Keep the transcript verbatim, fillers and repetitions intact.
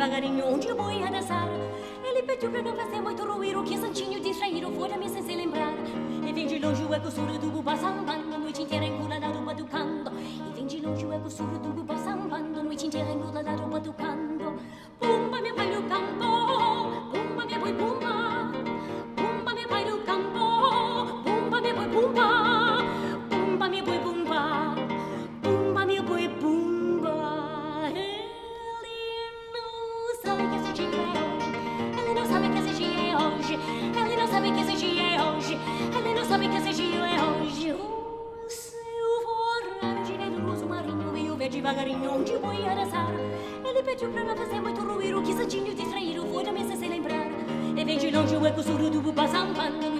devagarinho onde eu vou ia dançar. Ele pediu pra não fazer muito ruído, que santinho distraído foi da minha sem se lembrar. E vem de longe o eco surdo do bubá sambando, a noite inteira enculada do batucando. E vem de longe o eco surdo do bubá sambando, a noite inteira enculada do batucando. Pumba, meu pai no campo, pumba, meu boi, pumba. Pumba, meu pai no campo, pumba, meu boi, pumba. Pumba, meu boi, pumba. Pumba, meu boi, pumba. Ele não sabe que esse dia é hoje. Ele não sabe que esse dia é hoje. Ele não sabe que esse dia é hoje. Ele não sabe que esse dia é hoje. O seu forrado de negro marinho veio ver devagarinho onde vou ia dançar. Ele pediu pra não fazer muito ruído, que santinho distraído foi da mesa sem lembrar. E vem de longe o eco surdo do bubá sambando,